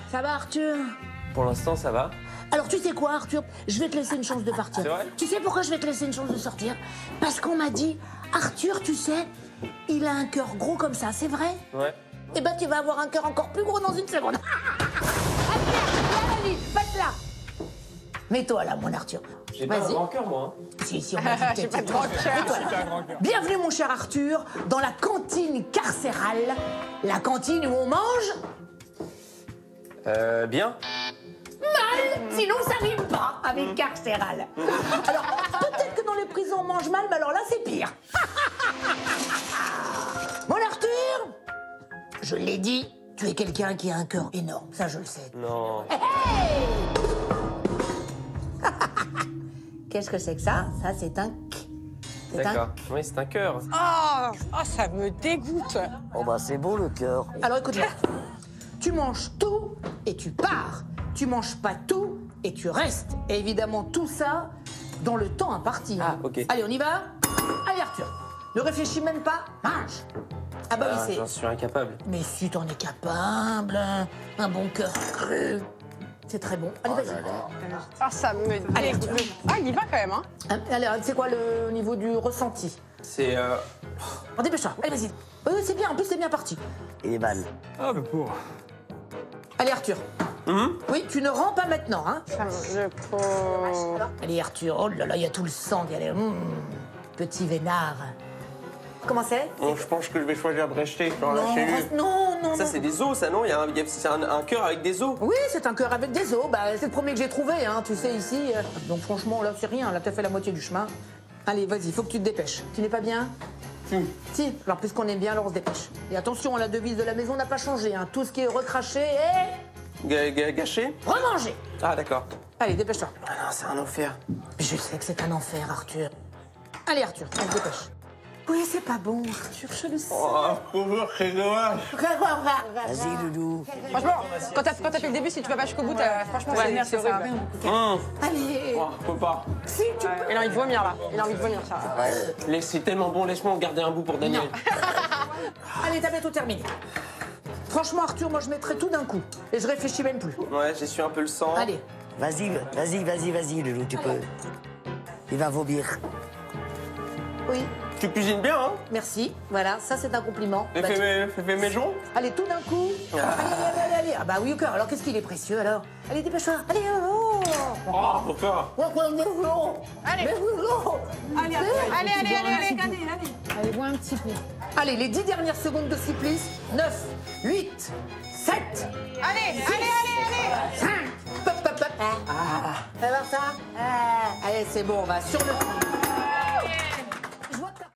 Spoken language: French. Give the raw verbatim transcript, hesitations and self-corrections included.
Ça va, Arthur? Pour l'instant, ça va. Alors, tu sais quoi, Arthur? Je vais te laisser une chance de partir. C'est vrai? Tu sais pourquoi je vais te laisser une chance de sortir? Parce qu'on m'a dit, Arthur, tu sais, il a un cœur gros comme ça, c'est vrai? Ouais. Eh ben, tu vas avoir un cœur encore plus gros dans une seconde. Allez, passe là. Mets-toi là, mon Arthur. J'ai pas un grand cœur, moi. Hein. Si, si, on m'a dit que t'étais grand cœur. Bienvenue, mon cher Arthur, dans la cantine carcérale. La cantine où on mange... Euh, bien. Mal, sinon ça rime pas avec carcéral. Alors, peut-être que dans les prisons on mange mal, mais alors là c'est pire. Mon Arthur, je l'ai dit, tu es quelqu'un qui a un cœur énorme, ça je le sais. Non. Hey, hey. Qu'est-ce que c'est que ça? Ça c'est un... C'est un... D'accord. Oui, c'est un cœur. Oh, oh, ça me dégoûte. Oh bah c'est beau le cœur. Alors écoute-moi, tu manges tout et tu pars. Tu manges pas tout et tu restes. Et évidemment tout ça dans le temps imparti. Ah, ok. Allez, on y va? Allez Arthur, ne réfléchis même pas, mange. Ah bah Ah, oui, c'est... j'en suis incapable. Mais si t'en es capable, un bon cœur cru. C'est très bon. Allez, vas-y. Ah, ça me Allez, dégoûte. Arthur. Ah, il y va quand même, hein. Hein, alors, c'est quoi le niveau du ressenti? C'est euh... Oh, dépêche-toi, allez, vas-y. Oui, oui, c'est bien, en plus c'est bien parti. Il est mal. Ah, mais pauvre. Allez Arthur. Hum Oui, tu ne rends pas maintenant, hein. Ça me... Le pauvre... Allez Arthur, oh là là, il y a tout le sang qui allait. Mmh, petit vénard. Comment c'est? Bon, je pense que je vais choisir de rester. Je vais en lâcher une. non, non, Ça, non. c'est des os, ça, non? Il y a un, il y a- c'est un, un cœur avec des os. Oui, c'est un cœur avec des os. Bah, c'est le premier que j'ai trouvé, hein, tu sais, ici. euh. Donc franchement, là, c'est rien. Là, t'as fait la moitié du chemin. Allez, vas-y, faut que tu te dépêches. Tu n'es pas bien? Si. Si. Alors, puisqu'on aime bien, alors on se dépêche. Et attention, la devise de la maison n'a pas changé. Hein. Tout ce qui est recraché est Ga- ga- Gâché? remangé. Ah, d'accord. Allez, dépêche-toi. Ah non, c'est un enfer. Mais je sais que c'est un enfer, Arthur. Allez, Arthur, on se dépêche. Oui, c'est pas bon, Arthur, je le sais. Oh, pauvre, c'est dommage. Vas-y Loulou. Franchement, quand t'as quand t'as fait le début, si tu vas pas jusqu'au bout, t'as- franchement, c'est c'est horrible. Hum. Allez. Oh, je peux pas. Si, tu peux. Il a envie de vomir, là. Il a envie de vomir, ça. Laisse- C'est tellement bon, laisse-moi en garder un bout pour Daniel. Allez, t'as bientôt terminé. Franchement, Arthur, moi, je mettrais tout d'un coup. Et je réfléchis même plus. Ouais, j'essuie un peu le sang. Allez. Vas-y, vas-y, vas-y, vas-y Loulou, tu peux. Il va vomir. Oui, Tu cuisines bien, hein? merci. Voilà, ça, c'est un compliment. Fais, Bah, fais, tu- mes- fais, fais mes jours. Allez, tout d'un coup. Allez, allez, allez, allez. Ah bah oui, au cœur. Alors, qu'est-ce qu'il est précieux, alors? Allez, dépêche-toi. Allez, oh, oh. Oh, pour faire. Allez. Allez, allez, allez, allez, allez, allez. Allez, bois un petit peu. Allez, les dix dernières secondes de supplice. neuf, huit, sept, Allez, allez, allez, allez. cinq. Pop, pop, pop. Ah. Fais voir ça. Ah. Allez, c'est bon, on va sur le...